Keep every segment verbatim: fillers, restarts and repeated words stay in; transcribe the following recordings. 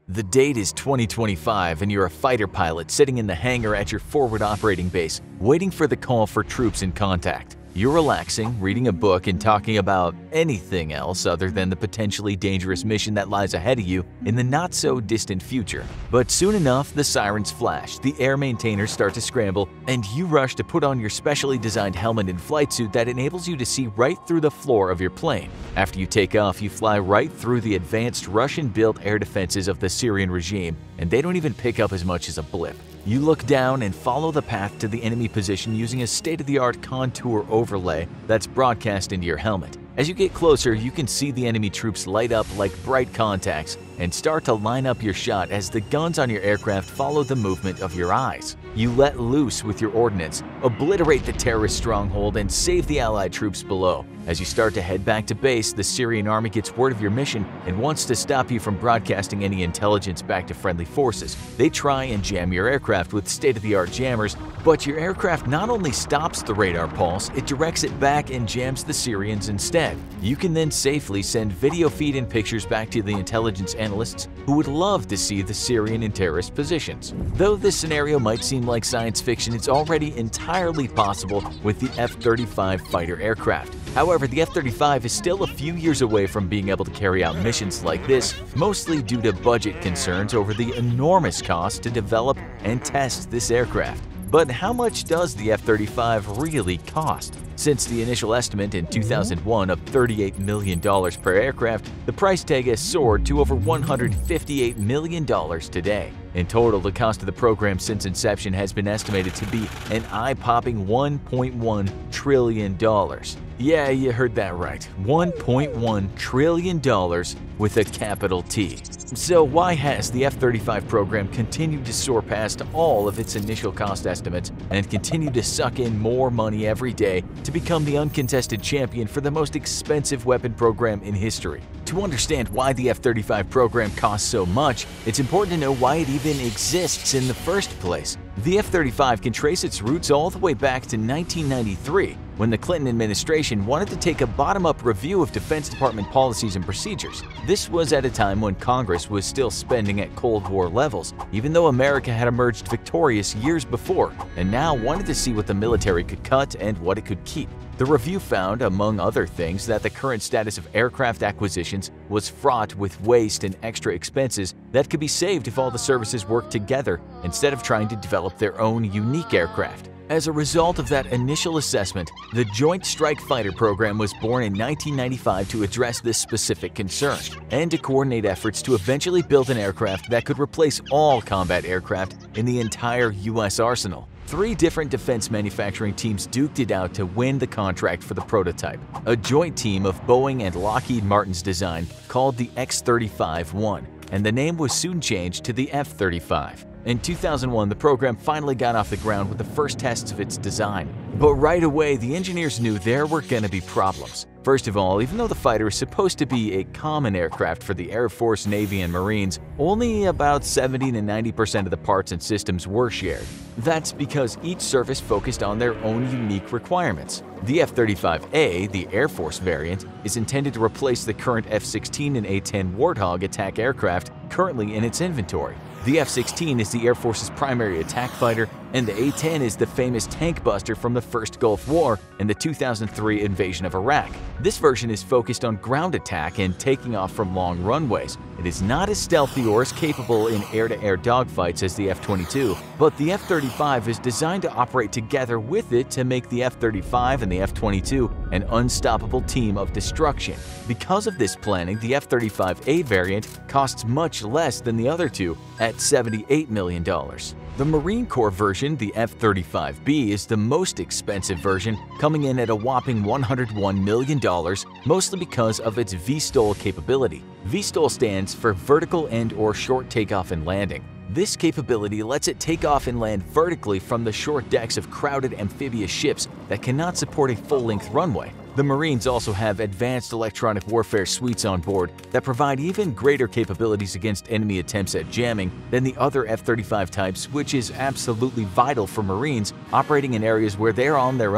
The date is twenty twenty-five and you're a fighter pilot sitting in the hangar at your forward operating base, waiting for the call for troops in contact. You're relaxing, reading a book, and talking about anything else other than the potentially dangerous mission that lies ahead of you in the not-so-distant future. But soon enough, the sirens flash, the air maintainers start to scramble, and you rush to put on your specially designed helmet and flight suit that enables you to see right through the floor of your plane. After you take off, you fly right through the advanced Russian-built air defenses of the Syrian regime, and they don't even pick up as much as a blip. You look down and follow the path to the enemy position using a state-of-the-art contour overlay that's broadcast into your helmet. As you get closer, you can see the enemy troops light up like bright contacts and start to line up your shot as the guns on your aircraft follow the movement of your eyes. You let loose with your ordnance, obliterate the terrorist stronghold, and save the Allied troops below. As you start to head back to base, the Syrian army gets word of your mission and wants to stop you from broadcasting any intelligence back to friendly forces. They try and jam your aircraft with state-of-the-art jammers, but your aircraft not only stops the radar pulse, it directs it back and jams the Syrians instead. You can then safely send video feed and pictures back to the intelligence analysts who would love to see the Syrian and terrorist positions. Though this scenario might seem like science fiction, it's already entirely possible with the F thirty-five fighter aircraft. However, the F thirty-five is still a few years away from being able to carry out missions like this, mostly due to budget concerns over the enormous cost to develop and test this aircraft. But how much does the F thirty-five really cost? Since the initial estimate in two thousand one of thirty-eight million dollars per aircraft, the price tag has soared to over one hundred fifty-eight million dollars today. In total, the cost of the program since inception has been estimated to be an eye-popping one point one trillion dollars. Yeah, you heard that right. one point one trillion dollars with a capital T. So why has the F thirty-five program continued to soar past all of its initial cost estimates and continue to suck in more money every day to become the uncontested champion for the most expensive weapon program in history? To understand why the F thirty-five program costs so much, it's important to know why it even exists in the first place. The F thirty-five can trace its roots all the way back to nineteen ninety-three, when the Clinton administration wanted to take a bottom-up review of Defense Department policies and procedures. This was at a time when Congress was still spending at Cold War levels, even though America had emerged victorious years before, and now wanted to see what the military could cut and what it could keep. The review found, among other things, that the current status of aircraft acquisitions was fraught with waste and extra expenses that could be saved if all the services worked together instead of trying to develop their own unique aircraft. As a result of that initial assessment, the Joint Strike Fighter program was born in nineteen ninety-five to address this specific concern and to coordinate efforts to eventually build an aircraft that could replace all combat aircraft in the entire U S arsenal. Three different defense manufacturing teams duked it out to win the contract for the prototype, a joint team of Boeing and Lockheed Martin's design called the X thirty-five one, and the name was soon changed to the F thirty-five. In two thousand one, the program finally got off the ground with the first tests of its design. But right away, the engineers knew there were going to be problems. First of all, even though the fighter is supposed to be a common aircraft for the Air Force, Navy, and Marines, only about seventy to ninety percent of the parts and systems were shared. That's because each service focused on their own unique requirements. The F thirty-five A, the Air Force variant, is intended to replace the current F sixteen and A ten Warthog attack aircraft currently in its inventory. The F sixteen is the Air Force's primary attack fighter, and the A ten is the famous tank buster from the first Gulf War and the two thousand three invasion of Iraq. This version is focused on ground attack and taking off from long runways. It is not as stealthy or as capable in air-to-air dogfights as the F twenty-two, but the F thirty-five is designed to operate together with it to make the F thirty-five and the F twenty-two an unstoppable team of destruction. Because of this planning, the F thirty-five A variant costs much less than the other two at seventy-eight million dollars. The Marine Corps version, the F thirty-five B, is the most expensive version, coming in at a whopping one hundred one million dollars, mostly because of its V STOL capability. V STOL stands for Vertical and or Short Takeoff and Landing. This capability lets it take off and land vertically from the short decks of crowded amphibious ships that cannot support a full-length runway. The Marines also have advanced electronic warfare suites on board that provide even greater capabilities against enemy attempts at jamming than the other F thirty-five types, which is absolutely vital for Marines operating in areas where they are on their own.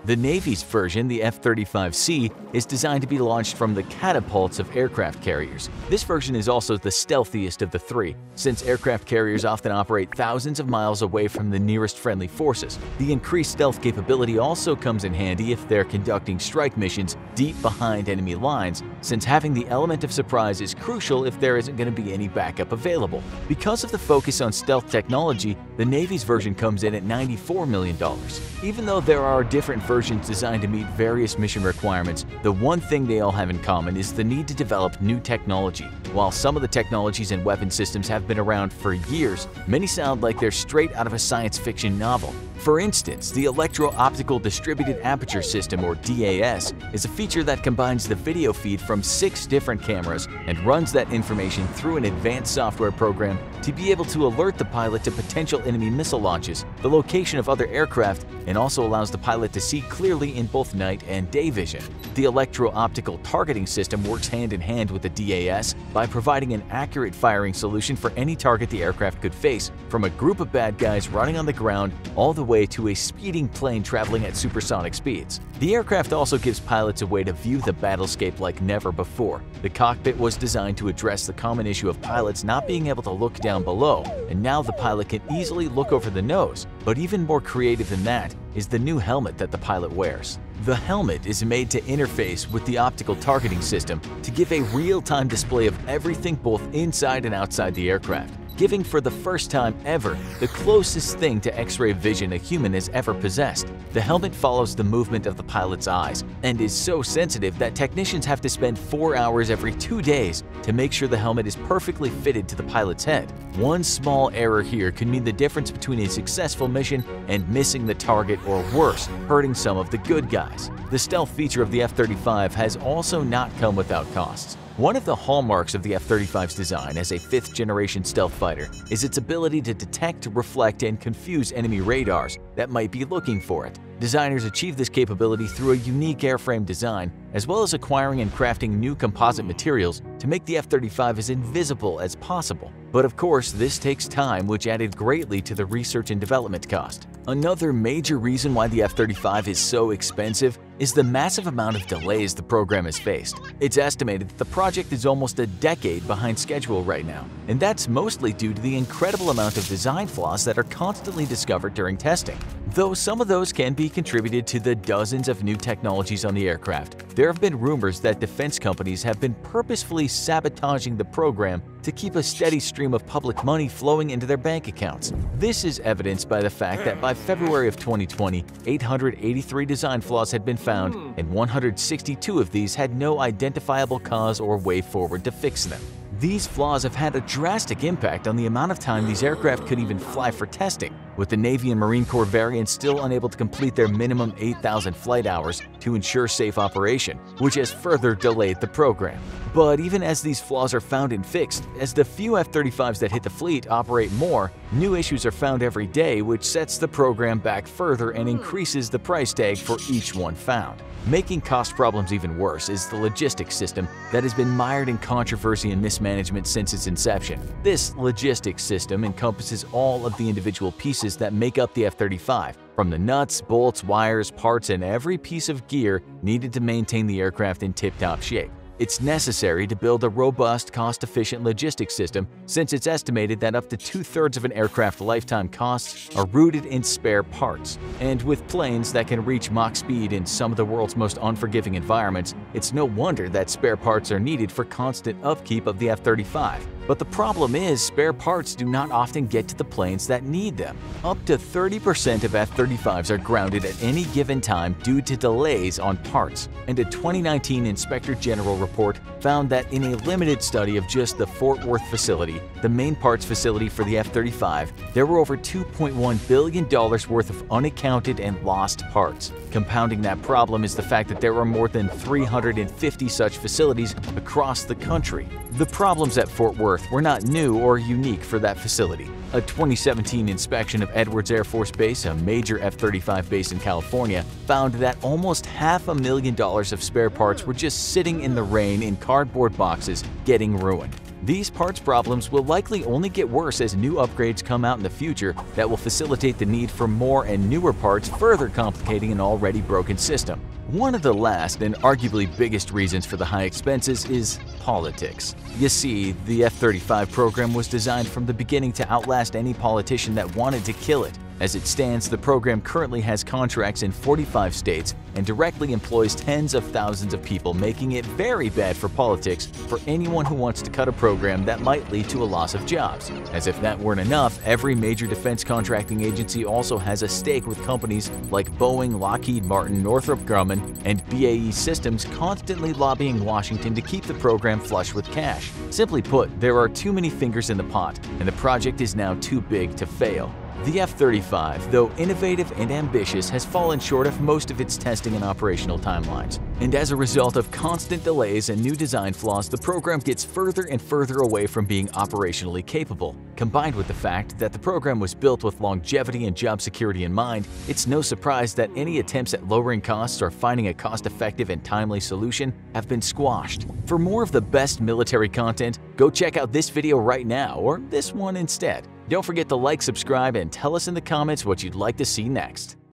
The Navy's version, the F thirty-five C, is designed to be launched from the catapults of aircraft carriers. This version is also the stealthiest of the three, since aircraft carriers often operate thousands of miles away from the nearest friendly forces. The increased stealth capability also comes in handy if they're conducting strike missions deep behind enemy lines, since having the element of surprise is crucial if there isn't going to be any backup available. Because of the focus on stealth technology, the Navy's version comes in at ninety-four million dollars. Even though there are different versions designed to meet various mission requirements, the one thing they all have in common is the need to develop new technology. While some of the technologies and weapon systems have been around for years, many sound like they're straight out of a science fiction novel. For instance, the Electro-Optical Distributed Aperture System, or D A S, is a feature that combines the video feed from six different cameras and runs that information through an advanced software program to be able to alert the pilot to potential enemy missile launches, the location of other aircraft, and also allows the pilot to see clearly in both night and day vision. The Electro-Optical Targeting System works hand in hand with the D A S by providing an accurate firing solution for any target the aircraft could face, from a group of bad guys running on the ground all the way to a speeding plane traveling at supersonic speeds. The aircraft also gives pilots a way to view the battlescape like never before. The cockpit was designed to address the common issue of pilots not being able to look down below, and now the pilot can easily look over the nose. But even more creative than that is the new helmet that the pilot wears. The helmet is made to interface with the optical targeting system to give a real-time display of everything both inside and outside the aircraft, giving for the first time ever the closest thing to X-ray vision a human has ever possessed. The helmet follows the movement of the pilot's eyes and is so sensitive that technicians have to spend four hours every two days to make sure the helmet is perfectly fitted to the pilot's head. One small error here could mean the difference between a successful mission and missing the target, or worse, hurting some of the good guys. The stealth feature of the F thirty-five has also not come without costs. One of the hallmarks of the F thirty-five's design as a fifth-generation stealth fighter is its ability to detect, reflect, and confuse enemy radars that might be looking for it. Designers achieve this capability through a unique airframe design, as well as acquiring and crafting new composite materials to make the F thirty-five as invisible as possible. But of course, this takes time, which added greatly to the research and development cost. Another major reason why the F thirty-five is so expensive is the massive amount of delays the program has faced. It's estimated that the project is almost a decade behind schedule right now, and that's mostly due to the incredible amount of design flaws that are constantly discovered during testing. Though some of those can be contributed to the dozens of new technologies on the aircraft, there have been rumors that defense companies have been purposefully sabotaging the program to keep a steady stream of public money flowing into their bank accounts. This is evidenced by the fact that by February of twenty twenty, eight hundred eighty-three design flaws had been found, and one hundred sixty-two of these had no identifiable cause or way forward to fix them. These flaws have had a drastic impact on the amount of time these aircraft could even fly for testing, with the Navy and Marine Corps variants still unable to complete their minimum eight thousand flight hours to ensure safe operation, which has further delayed the program. But even as these flaws are found and fixed, as the few F thirty-fives that hit the fleet operate more, new issues are found every day, which sets the program back further and increases the price tag for each one found. Making cost problems even worse is the logistics system that has been mired in controversy and mismanagement since its inception. This logistics system encompasses all of the individual pieces that make up the F thirty-five, from the nuts, bolts, wires, parts, and every piece of gear needed to maintain the aircraft in tip-top shape. It's necessary to build a robust, cost-efficient logistics system, since it's estimated that up to two-thirds of an aircraft lifetime costs are rooted in spare parts. And with planes that can reach Mach speed in some of the world's most unforgiving environments, it's no wonder that spare parts are needed for constant upkeep of the F thirty-five. But the problem is, spare parts do not often get to the planes that need them. Up to thirty percent of F thirty-fives are grounded at any given time due to delays on parts, and a twenty nineteen Inspector General report found that in a limited study of just the Fort Worth facility, the main parts facility for the F thirty-five, there were over two point one billion dollars worth of unaccounted and lost parts. Compounding that problem is the fact that there are more than three hundred fifty such facilities across the country. The problems at Fort Worth were not new or unique for that facility. A twenty seventeen inspection of Edwards Air Force Base, a major F thirty-five base in California, found that almost half a million dollars of spare parts were just sitting in the rain in cardboard boxes, getting ruined. These parts problems will likely only get worse as new upgrades come out in the future that will facilitate the need for more and newer parts, further complicating an already broken system. One of the last and arguably biggest reasons for the high expenses is politics. You see, the F thirty-five program was designed from the beginning to outlast any politician that wanted to kill it. As it stands, the program currently has contracts in forty-five states and directly employs tens of thousands of people, making it very bad for politics for anyone who wants to cut a program that might lead to a loss of jobs. As if that weren't enough, every major defense contracting agency also has a stake, with companies like Boeing, Lockheed Martin, Northrop Grumman, and B A E Systems constantly lobbying Washington to keep the program flush with cash. Simply put, there are too many fingers in the pot, and the project is now too big to fail. The F thirty-five, though innovative and ambitious, has fallen short of most of its testing and operational timelines. And as a result of constant delays and new design flaws, the program gets further and further away from being operationally capable. Combined with the fact that the program was built with longevity and job security in mind, it's no surprise that any attempts at lowering costs or finding a cost-effective and timely solution have been squashed. For more of the best military content, go check out this video right now, or this one instead. Don't forget to like, subscribe, and tell us in the comments what you'd like to see next.